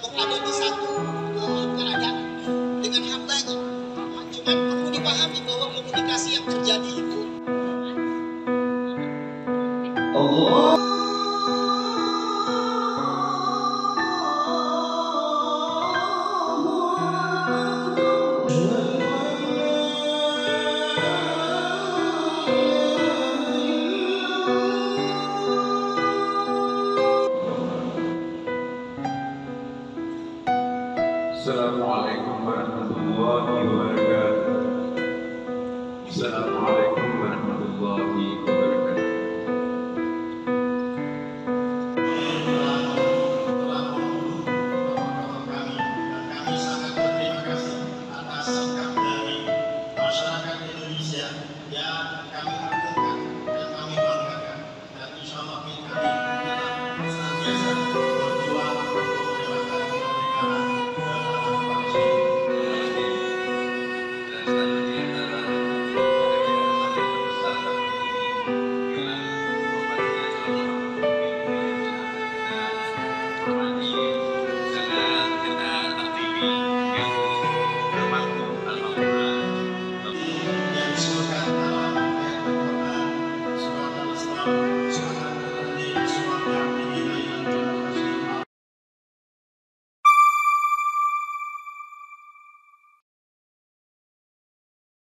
berada di satu keadaan dengan hambanya. Cuma perlu dipahami bahwa komunikasi yang terjadi itu Allah. Assalamualaikum warahmatullahi wabarakatuh. Assalamualaikum